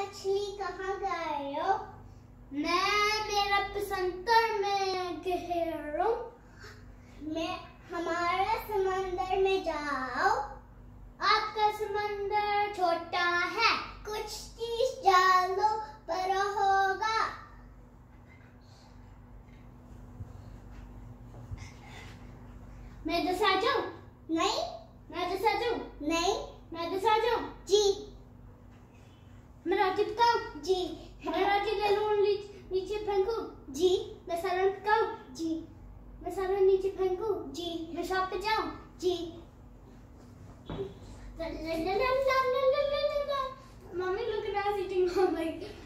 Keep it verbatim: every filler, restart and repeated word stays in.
मछली कहाँ गए हो? मैं मेरा पसंदर में गहरों मैं हमारे समंदर में जाओ। आपका समंदर छोटा है, कुछ चीज डालो बड़ा होगा। मैं दस आ जाऊं? नहीं। मैं दस आ जाऊं? नहीं। मैं दस आ जाऊं? जी। मैं रोटी पकाऊं? जी। मैं रोटी ले लूं, नीचे फेंकूं? जी। मैं सालन पकाऊं? जी। मैं सालन नीचे फेंकूं? जी। मैं शॉप पे जाऊं? जी। Mommy, look at us eating. Oh my.